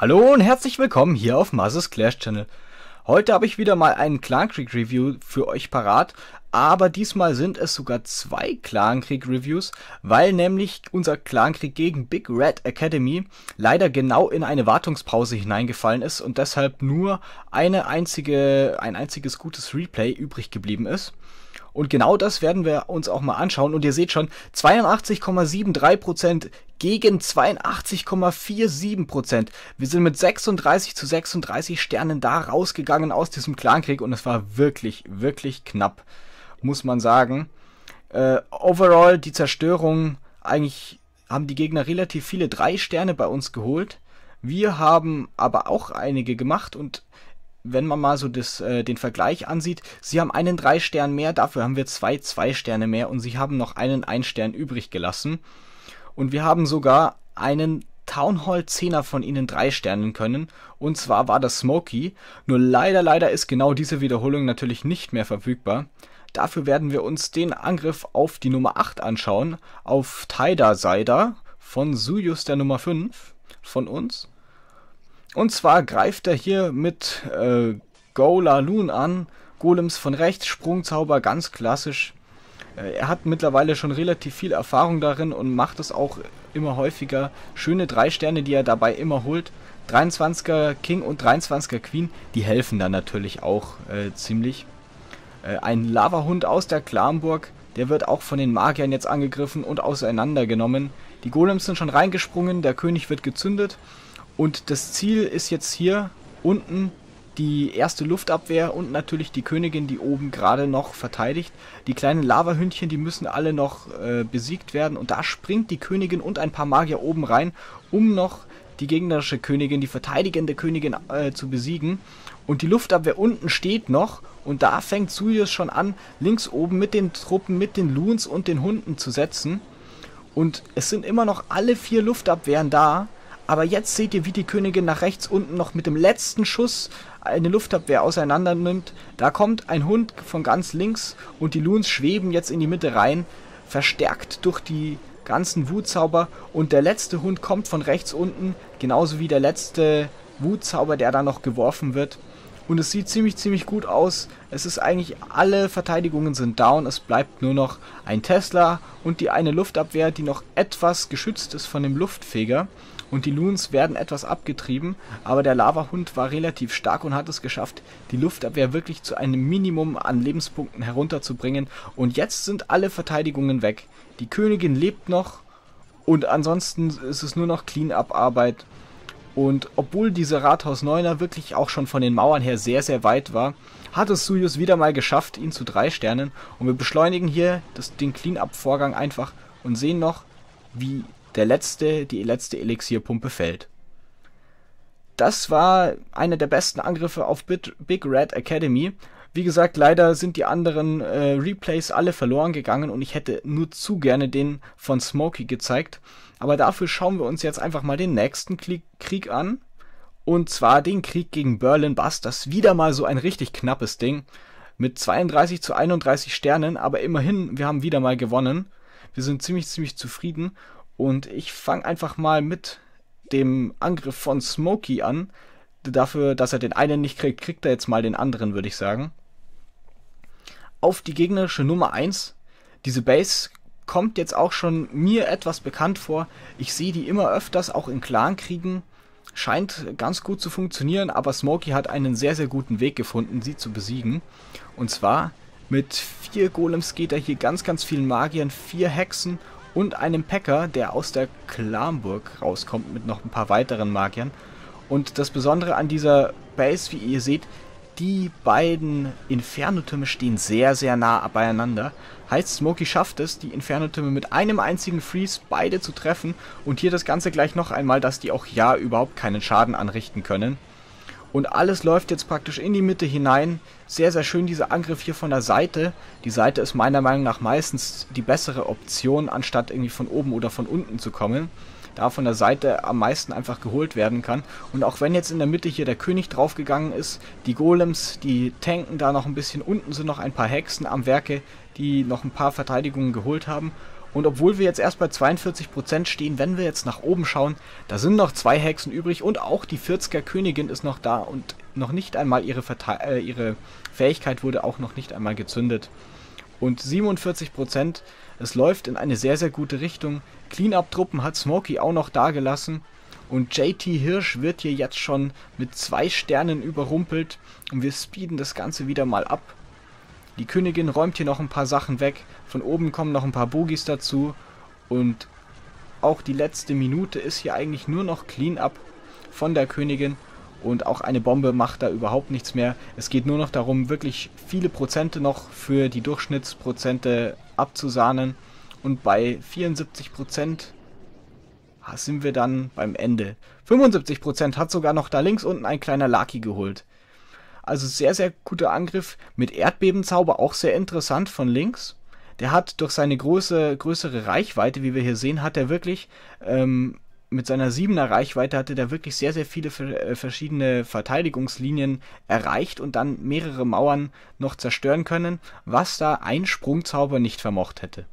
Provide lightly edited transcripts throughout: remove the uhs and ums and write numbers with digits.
Hallo und herzlich willkommen hier auf Mazes Clash Channel. Heute habe ich wieder mal einen Clankrieg Review für euch parat, aber diesmal sind es sogar zwei Clankrieg Reviews, weil nämlich unser Clankrieg gegen Big Red Academy leider genau in eine Wartungspause hineingefallen ist und deshalb nur ein einziges gutes Replay übrig geblieben ist. Und genau das werden wir uns auch mal anschauen. Und ihr seht schon, 82,73% gegen 82,47%. Wir sind mit 36:36 Sternen da rausgegangen aus diesem Clankrieg. Und es war wirklich, wirklich knapp, muss man sagen. Overall, die Zerstörung, eigentlich haben die Gegner relativ viele 3 Sterne bei uns geholt. Wir haben aber auch einige gemacht und wenn man mal so den Vergleich ansieht, sie haben einen 3 Stern mehr, dafür haben wir 2 Sterne mehr und sie haben noch einen 1 Stern übrig gelassen. Und wir haben sogar einen Town Hall 10er von ihnen 3 Sternen können, und zwar war das Smokey. Nur leider ist genau diese Wiederholung natürlich nicht mehr verfügbar. Dafür werden wir uns den Angriff auf die Nummer 8 anschauen, auf Taida Saida von Suyus der Nummer 5 von uns. Und zwar greift er hier mit Golaloon an, Golems von rechts, Sprungzauber, ganz klassisch. Er hat mittlerweile schon relativ viel Erfahrung darin und macht es auch immer häufiger. Schöne 3 Sterne, die er dabei immer holt. 23er King und 23er Queen, die helfen dann natürlich auch ziemlich. Ein Lavahund aus der Clanburg, der wird auch von den Magiern jetzt angegriffen und auseinandergenommen. Die Golems sind schon reingesprungen, der König wird gezündet. Und das Ziel ist jetzt hier unten die erste Luftabwehr und natürlich die Königin, die oben gerade noch verteidigt. Die kleinen Lavahündchen, die müssen alle noch besiegt werden. Und da springt die Königin und ein paar Magier oben rein, um noch die gegnerische Königin, die verteidigende Königin zu besiegen. Und die Luftabwehr unten steht noch. Und da fängt Suyus schon an, links oben mit den Truppen, mit den Loons und den Hunden zu setzen. Und es sind immer noch alle 4 Luftabwehren da. Aber jetzt seht ihr, wie die Königin nach rechts unten noch mit dem letzten Schuss eine Luftabwehr auseinander nimmt. Da kommt ein Hund von ganz links und die Loons schweben jetzt in die Mitte rein, verstärkt durch die ganzen Wutzauber. Und der letzte Hund kommt von rechts unten, genauso wie der letzte Wutzauber, der da noch geworfen wird. Und es sieht ziemlich gut aus. Es ist eigentlich, alle Verteidigungen sind down. Es bleibt nur noch ein Tesla und die eine Luftabwehr, die noch etwas geschützt ist von dem Luftfeger. Und die Loons werden etwas abgetrieben, aber der Lavahund war relativ stark und hat es geschafft, die Luftabwehr wirklich zu einem Minimum an Lebenspunkten herunterzubringen. Und jetzt sind alle Verteidigungen weg. Die Königin lebt noch und ansonsten ist es nur noch Clean-Up-Arbeit. Und obwohl dieser Rathaus 9er wirklich auch schon von den Mauern her sehr weit war, hat es Suyus wieder mal geschafft, ihn zu 3 Sternen. Und wir beschleunigen hier den Clean-Up-Vorgang einfach und sehen noch, wie die letzte Elixierpumpe fällt. Das war einer der besten Angriffe auf Big Red Academy. Wie gesagt, leider sind die anderen Replays alle verloren gegangen und ich hätte nur zu gerne den von Smokey gezeigt. Aber dafür schauen wir uns jetzt einfach mal den nächsten Krieg an. Und zwar den Krieg gegen Berlin Bass. Das wieder mal so ein richtig knappes Ding. Mit 32:31 Sternen, aber immerhin, wir haben wieder mal gewonnen. Wir sind ziemlich zufrieden. Und ich fange einfach mal mit dem Angriff von Smokey an. Dafür, dass er den einen nicht kriegt, kriegt er jetzt mal den anderen, würde ich sagen. Auf die gegnerische Nummer 1. Diese Base kommt jetzt auch schon mir etwas bekannt vor. Ich sehe die immer öfters, auch in Clankriegen. Scheint ganz gut zu funktionieren, aber Smokey hat einen sehr guten Weg gefunden, sie zu besiegen. Und zwar mit 4 Golems geht er hier ganz vielen Magiern, 4 Hexen und einem Packer, der aus der Clanburg rauskommt mit noch ein paar weiteren Magiern. Und das Besondere an dieser Base, wie ihr seht, die beiden Inferno-Türme stehen sehr nah beieinander. Heißt, Smokey schafft es, die Inferno-Türme mit einem einzigen Freeze beide zu treffen. Und hier das Ganze gleich noch einmal, dass die auch ja überhaupt keinen Schaden anrichten können. Und alles läuft jetzt praktisch in die Mitte hinein. Sehr schön dieser Angriff hier von der Seite. Die Seite ist meiner Meinung nach meistens die bessere Option, anstatt irgendwie von oben oder von unten zu kommen. Da von der Seite am meisten einfach geholt werden kann. Und auch wenn jetzt in der Mitte hier der König draufgegangen ist, die Golems, die tanken da noch ein bisschen. Unten sind noch ein paar Hexen am Werke, die noch ein paar Verteidigungen geholt haben. Und obwohl wir jetzt erst bei 42% stehen, wenn wir jetzt nach oben schauen, da sind noch 2 Hexen übrig und auch die 40er Königin ist noch da und noch nicht einmal ihre Fähigkeit wurde auch noch nicht einmal gezündet. Und 47%, es läuft in eine sehr, sehr gute Richtung. Cleanup-Truppen hat Smokey auch noch da gelassen. Und JT Hirsch wird hier jetzt schon mit 2 Sternen überrumpelt. Und wir speeden das Ganze wieder mal ab. Die Königin räumt hier noch ein paar Sachen weg. Von oben kommen noch ein paar Bogies dazu. Und auch die letzte Minute ist hier eigentlich nur noch Cleanup von der Königin. Und auch eine Bombe macht da überhaupt nichts mehr. Es geht nur noch darum, wirklich viele Prozente noch für die Durchschnittsprozente abzusahnen. Und bei 74% sind wir dann beim Ende. 75% hat sogar noch da links unten ein kleiner Lucky geholt. Also sehr, sehr guter Angriff mit Erdbebenzauber, auch sehr interessant von links. Der hat durch seine größere Reichweite, wie wir hier sehen, hat er wirklich mit seiner 7er Reichweite hatte der wirklich sehr, sehr viele verschiedene Verteidigungslinien erreicht und dann mehrere Mauern noch zerstören können, was da ein Sprungzauber nicht vermocht hätte.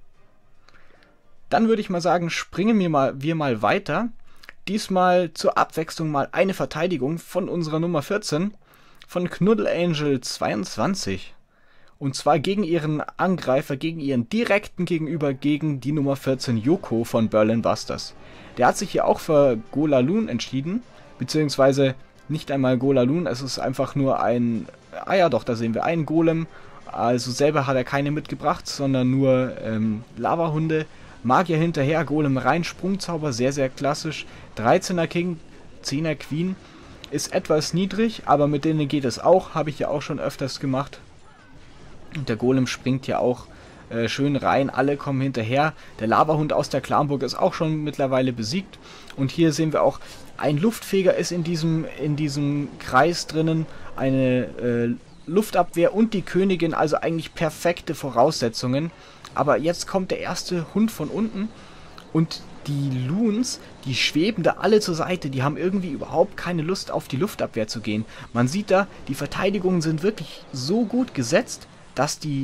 Dann würde ich mal sagen, springen wir mal weiter. Diesmal zur Abwechslung mal eine Verteidigung von unserer Nummer 14, von Knuddelangel 22. Und zwar gegen ihren Angreifer, gegen ihren direkten Gegenüber, gegen die Nummer 14 Yoko von Berlin Busters. Der hat sich hier auch für Golaloon entschieden, beziehungsweise nicht einmal Golaloon, es ist einfach nur ein, ja doch, da sehen wir einen Golem. Also selber hat er keine mitgebracht, sondern nur Lavahunde. Magier hinterher, Golem rein, Sprungzauber, sehr, sehr klassisch. 13er King, 10er Queen ist etwas niedrig, aber mit denen geht es auch, habe ich ja auch schon öfters gemacht. Und der Golem springt ja auch schön rein, alle kommen hinterher. Der Lavahund aus der Clanburg ist auch schon mittlerweile besiegt. Und hier sehen wir auch, ein Luftfeger ist in diesem Kreis drinnen, eine Luftabwehr und die Königin, also eigentlich perfekte Voraussetzungen. Aber jetzt kommt der erste Hund von unten und die Loons, die schweben da alle zur Seite, die haben irgendwie überhaupt keine Lust auf die Luftabwehr zu gehen. Man sieht da, die Verteidigungen sind wirklich so gut gesetzt, dass die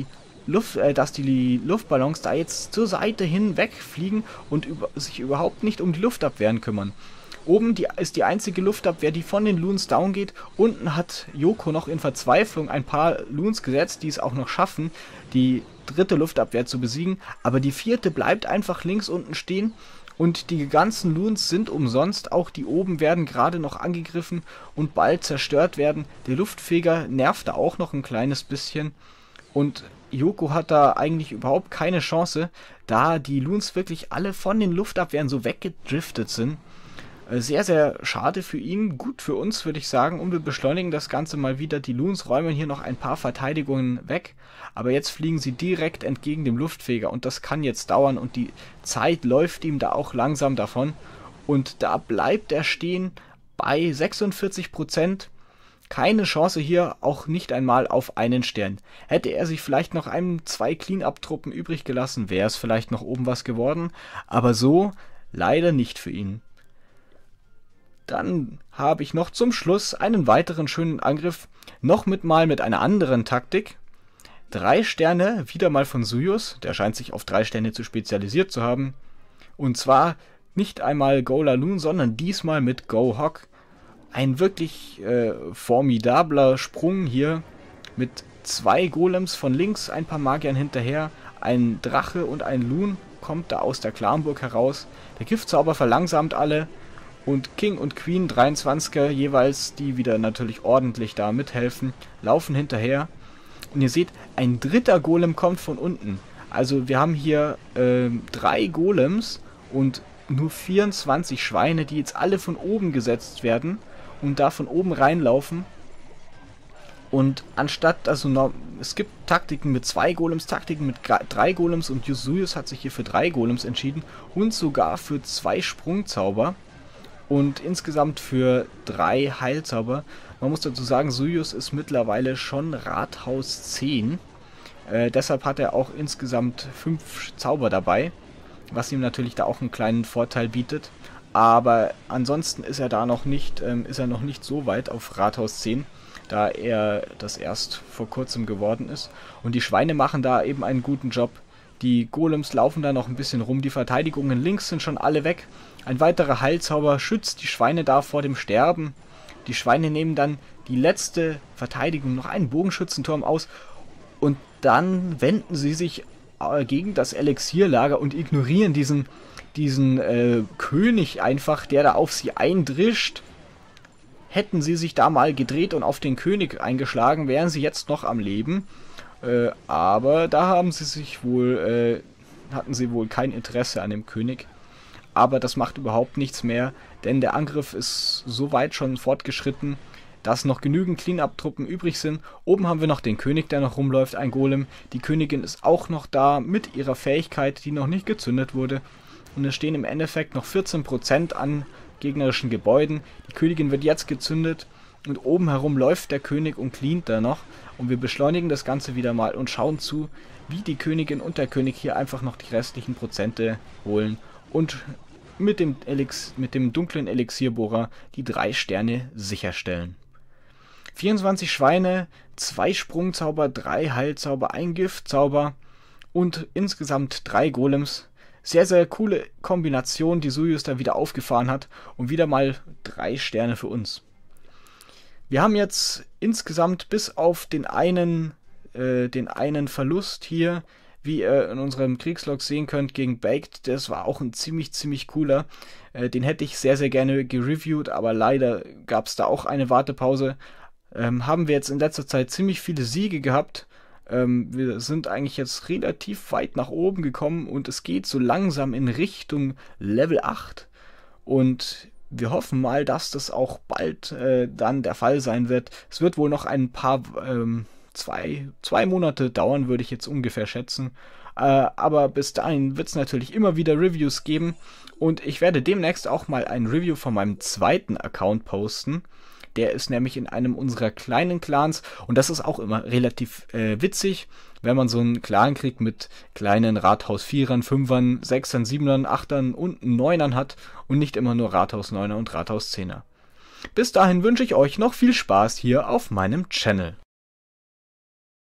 Luftballons da jetzt zur Seite hin wegfliegen und sich überhaupt nicht um die Luftabwehren kümmern. Oben ist die einzige Luftabwehr, die von den Loons down geht. Unten hat Yoko noch in Verzweiflung ein paar Loons gesetzt, die es auch noch schaffen, die dritte Luftabwehr zu besiegen. Aber die vierte bleibt einfach links unten stehen. Und die ganzen Loons sind umsonst. Auch die oben werden gerade noch angegriffen und bald zerstört werden. Der Luftfeger nervt da auch noch ein kleines bisschen. Und Yoko hat da eigentlich überhaupt keine Chance, da die Loons wirklich alle von den Luftabwehren so weggedriftet sind. Sehr, sehr schade für ihn, gut für uns, würde ich sagen. Und wir beschleunigen das Ganze mal wieder. Die Loons räumen hier noch ein paar Verteidigungen weg. Aber jetzt fliegen sie direkt entgegen dem Luftfeger. Und das kann jetzt dauern. Und die Zeit läuft ihm da auch langsam davon. Und da bleibt er stehen bei 46%. Keine Chance hier, auch nicht einmal auf einen Stern. Hätte er sich vielleicht noch 2 Clean-Up-Truppen übrig gelassen, wäre es vielleicht noch oben was geworden. Aber so leider nicht für ihn. Dann habe ich noch zum Schluss einen weiteren schönen Angriff, noch mit einer anderen Taktik. 3 Sterne, wieder mal von Suyus, der scheint sich auf 3 Sterne zu spezialisiert zu haben. Und zwar nicht einmal Golaloon, sondern diesmal mit Go-Hawk. Ein wirklich formidabler Sprung hier mit 2 Golems von links, ein paar Magiern hinterher, ein Drache und ein Loon kommt da aus der Clanburg heraus. Der Giftzauber verlangsamt alle. Und King und Queen, 23er jeweils, die wieder natürlich ordentlich da mithelfen, laufen hinterher. Und ihr seht, ein dritter Golem kommt von unten. Also wir haben hier 3 Golems und nur 24 Schweine, die jetzt alle von oben gesetzt werden und da von oben reinlaufen. Und anstatt, also es gibt Taktiken mit 2 Golems, Taktiken mit 3 Golems und Suyus hat sich hier für 3 Golems entschieden und sogar für 2 Sprungzauber. Und insgesamt für 3 Heilzauber. Man muss dazu sagen, Suyus ist mittlerweile schon Rathaus 10. Deshalb hat er auch insgesamt 5 Zauber dabei. Was ihm natürlich da auch einen kleinen Vorteil bietet. Aber ansonsten ist er da noch nicht so weit auf Rathaus 10. Da er das erst vor kurzem geworden ist. Und die Schweine machen da eben einen guten Job. Die Golems laufen da noch ein bisschen rum. Die Verteidigungen links sind schon alle weg. Ein weiterer Heilzauber schützt die Schweine da vor dem Sterben. Die Schweine nehmen dann die letzte Verteidigung, noch einen Bogenschützenturm aus. Und dann wenden sie sich gegen das Elixierlager und ignorieren diesen König einfach, der da auf sie eindrischt. Hätten sie sich da mal gedreht und auf den König eingeschlagen, wären sie jetzt noch am Leben. Aber da hatten sie wohl kein Interesse an dem König. Aber das macht überhaupt nichts mehr, denn der Angriff ist so weit schon fortgeschritten, dass noch genügend Clean-Up-Truppen übrig sind. Oben haben wir noch den König, der noch rumläuft, ein Golem. Die Königin ist auch noch da mit ihrer Fähigkeit, die noch nicht gezündet wurde. Und es stehen im Endeffekt noch 14% an gegnerischen Gebäuden. Die Königin wird jetzt gezündet und oben herum läuft der König und cleant da noch. Und wir beschleunigen das Ganze wieder mal und schauen zu, wie die Königin und der König hier einfach noch die restlichen Prozente holen und mit dem dunklen Elixierbohrer die 3 Sterne sicherstellen. 24 Schweine, 2 Sprungzauber, 3 Heilzauber, 1 Giftzauber und insgesamt 3 Golems. Sehr, sehr coole Kombination, die Sujus da wieder aufgefahren hat und wieder mal 3 Sterne für uns. Wir haben jetzt insgesamt bis auf den einen Verlust hier, wie ihr in unserem Kriegslog sehen könnt, gegen Baked, das war auch ein ziemlich cooler. Den hätte ich sehr, sehr gerne gereviewt, aber leider gab es da auch eine Wartepause. Haben wir jetzt in letzter Zeit ziemlich viele Siege gehabt. Wir sind eigentlich jetzt relativ weit nach oben gekommen und es geht so langsam in Richtung Level 8. Und wir hoffen mal, dass das auch bald dann der Fall sein wird. Es wird wohl noch ein paar, 2 Monate dauern, würde ich jetzt ungefähr schätzen. Aber bis dahin wird es natürlich immer wieder Reviews geben. Und ich werde demnächst auch mal ein Review von meinem zweiten Account posten. Der ist nämlich in einem unserer kleinen Clans und das ist auch immer relativ witzig, wenn man so einen Clan kriegt mit kleinen Rathaus 4ern, 5ern, 6ern, 7ern, 8ern und 9ern hat und nicht immer nur Rathaus 9er und Rathaus 10er. Bis dahin wünsche ich euch noch viel Spaß hier auf meinem Channel.